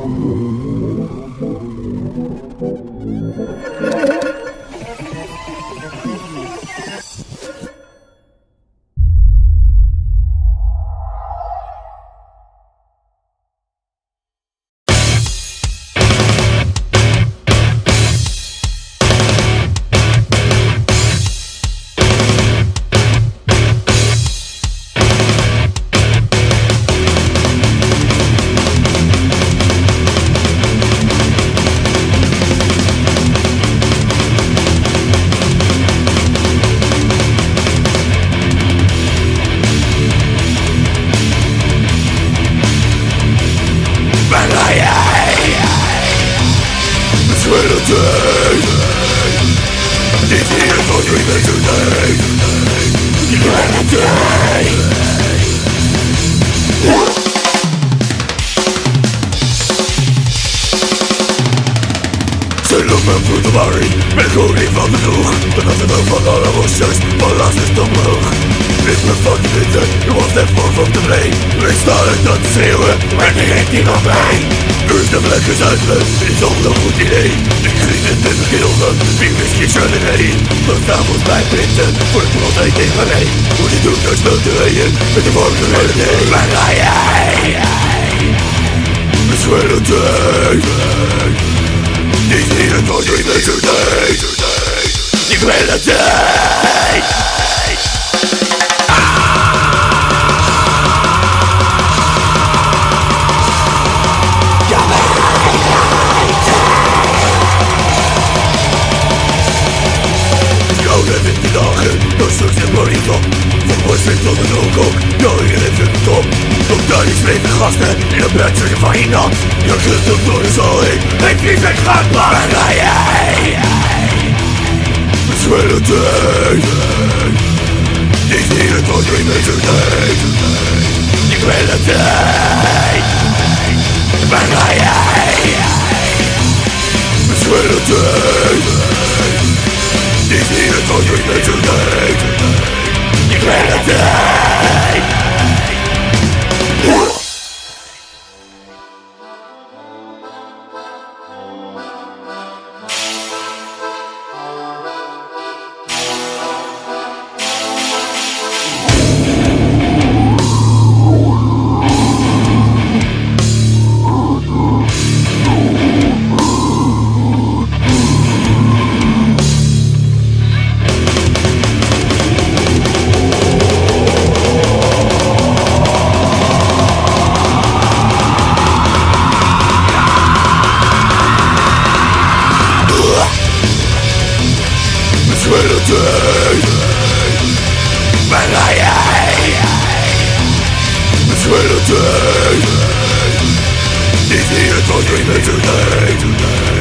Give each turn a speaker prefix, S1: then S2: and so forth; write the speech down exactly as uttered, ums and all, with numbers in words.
S1: Zijn op mijn voeten waarin, ben koning van de kroeg. De natte droom van alle moshers, van Lazaru tot Baroeg. Ik ben van de vinden, je was net voor van de plee. Ik sta er dan te schreeuwen, maar er geen niet op mij. Dus de vlek is uitleg, is al een goed idee. Ik schiet het in de gilden, wie whisky Chardonnay. Dan s'avonds bij printen, voor het brood uit tegen mij. Hoe die doet uit smelterijen, met de vorige idee. Waar ga jij? Kamelenteen. Niet hier het woord, ik ben today. Die Kamelenteen. Dat stukje bonito, van worstelen tot het ook ook. Nou, hier heeft het top. Ook daar is leven gasten in een bedje van je nat. Je kunt het door de zool heen, ik wie het gaat maar. Waar ga jij? Kamelenteen. Niet hier het woord, ik ben today. Die Kamelenteen. Waar ga jij? Kamelenteen. Niet hier het woord, ik ben today. Die Kamelenteen. Kamelenteen. Waar ga jij? Kamelenteen. Niet hier het woord, ik ben today.